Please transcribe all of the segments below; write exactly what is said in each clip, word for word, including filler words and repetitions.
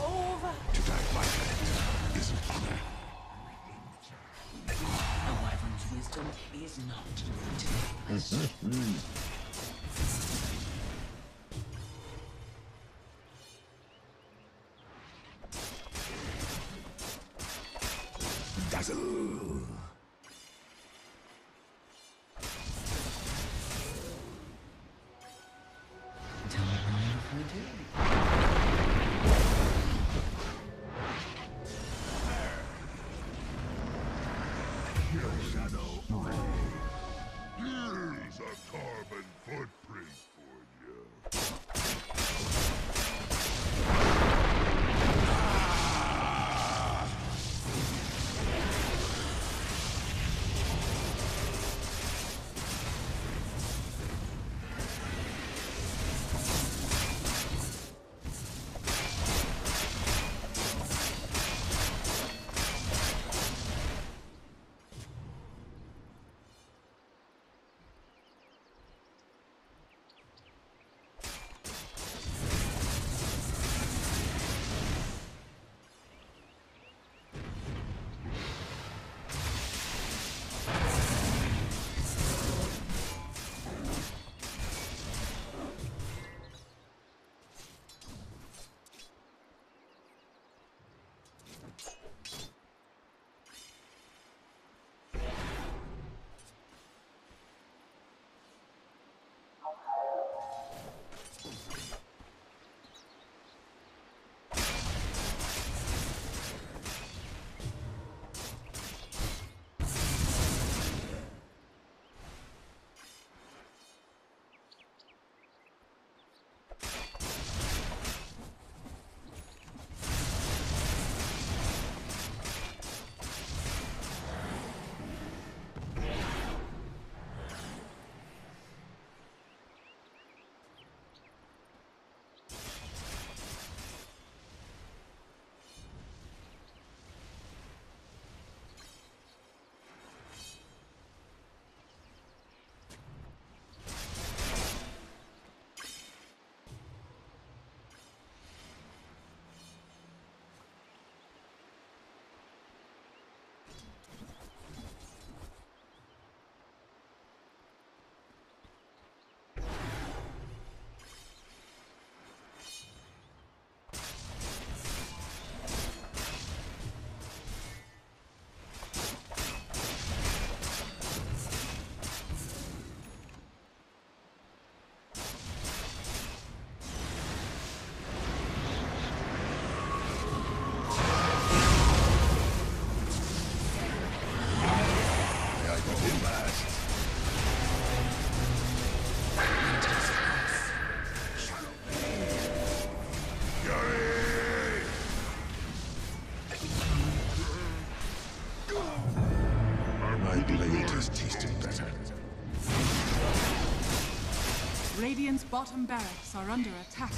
over. To die violent is an honor. A wyvern's wisdom is not to be questioned. Dazzle. Tell me if we do. Here's a carbon footprint for you. Radiant's bottom barracks are under attack.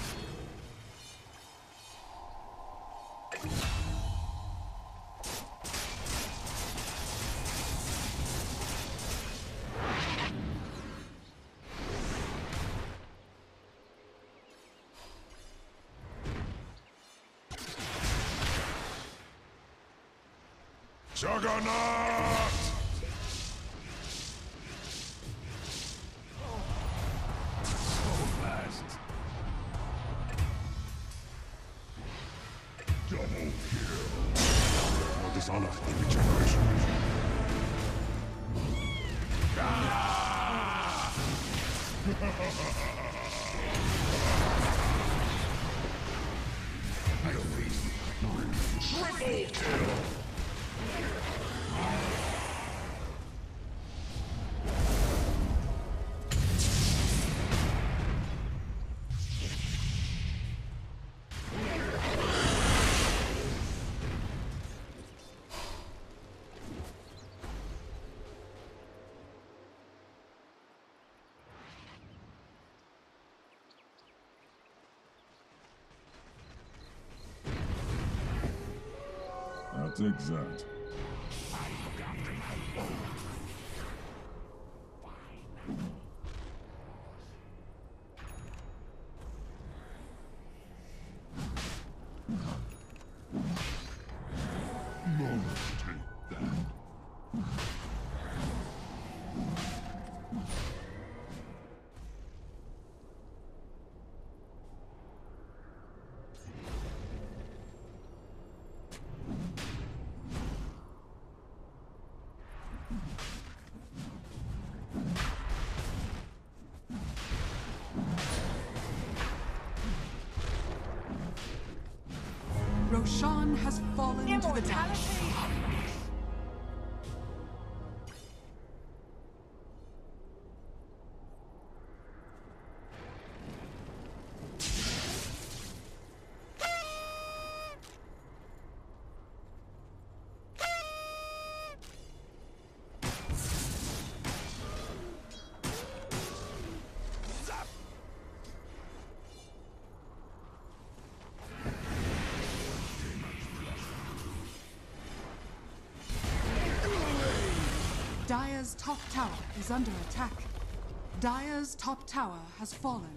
Juggernaut! Double kill. No dishonor in regeneration. Ah! I face Triple kill! I'll take that. Roshan has fallen to the dark. Dire's top tower is under attack. Dire's top tower has fallen.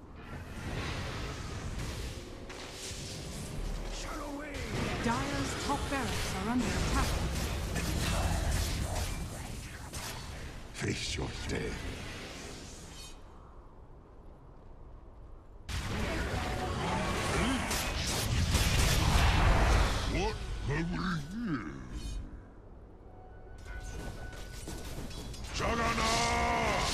Dire's top barracks are under attack. Face your death. What have we here? Jagannath!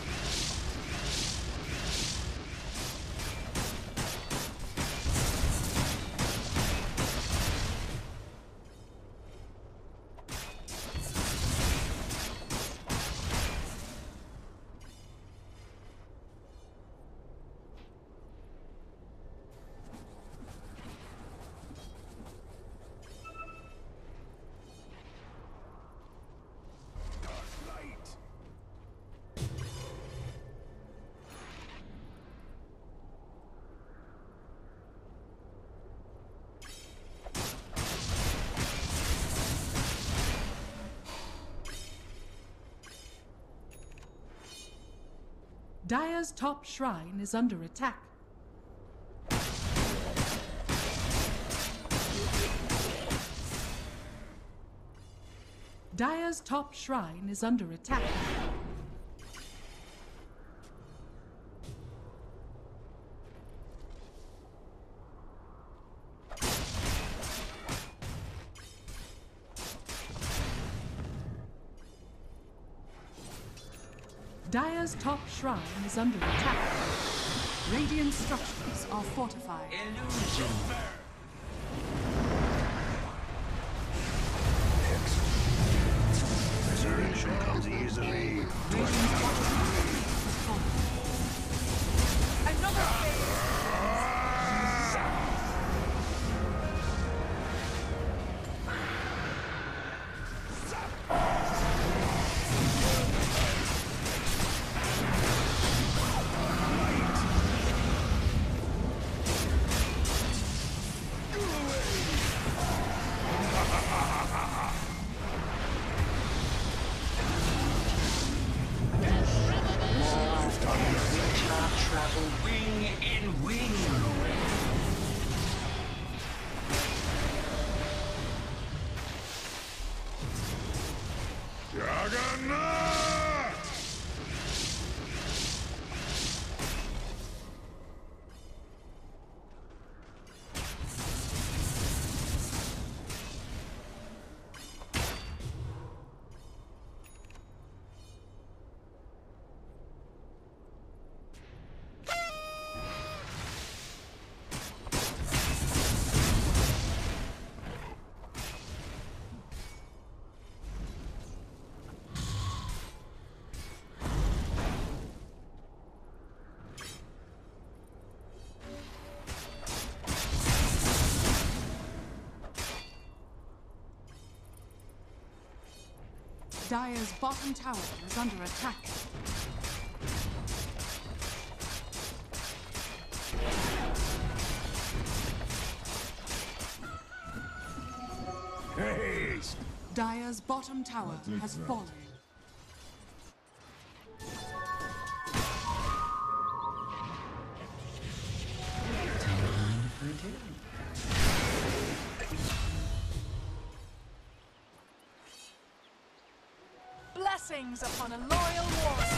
Dire's top shrine is under attack. Dire's top shrine is under attack. Dire's top shrine is under attack. Radiant structures are fortified. Illusion. Resurrection comes easily. Radiant's bottom tower has fallen. Another phase! Travel wing in wing. Jagannath! Dire's bottom tower is under attack. Haste! Dire's bottom tower I'll take has that. fallen. Time for dinner. Blessings upon a loyal warrior.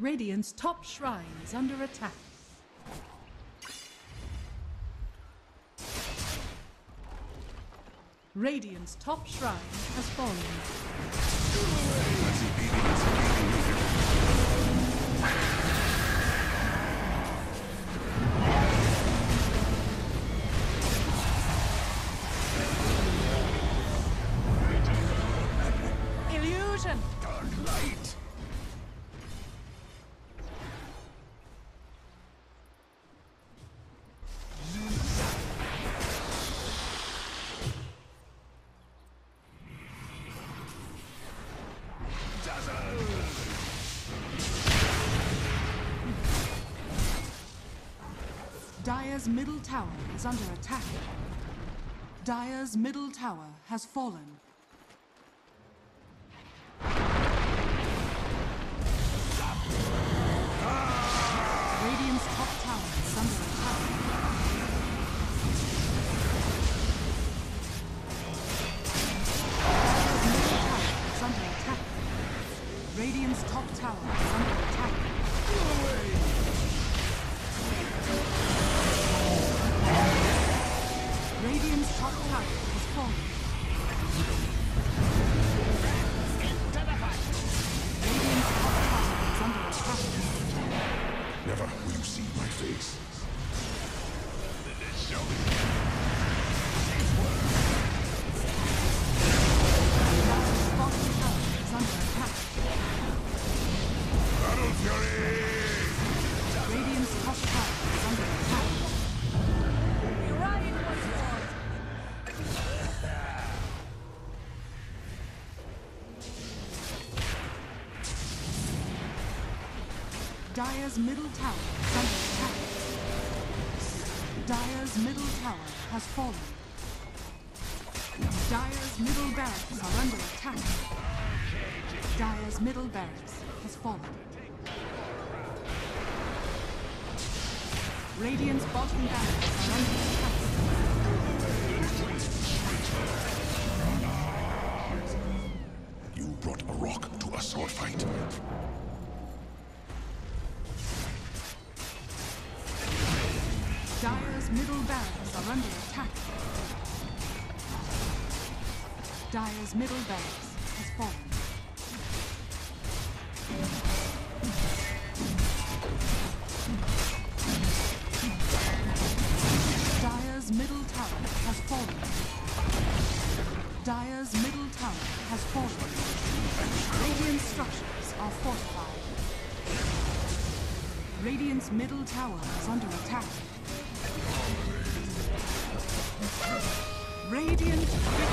Radiant's top shrine is under attack. Radiant's top shrine has fallen. Illusion! Dark light. Dire's middle tower is under attack. Dire's middle tower has fallen. Radiant's top tower is under attack. Dire's middle tower is under attack. Radiant's top tower is under attack. Radiant's top tower has fallen. Radiant's top tower is under attack. Never will you see my face. Dire's bottom tower is under attack. Battle Fury! Radiant's top tower is under attack. Dire's middle tower is under attack. Dire's middle tower has fallen. Dire's middle barracks are under attack. Dire's middle barracks has fallen. Radiant's bottom barracks are under attack. You brought a rock to a sword fight. Dire's middle barracks are under attack. Dire's middle barracks has fallen. Dire's middle tower has fallen. Dire's middle tower has fallen. Radiant structures are fortified. Radiant's middle tower is under attack. Radiant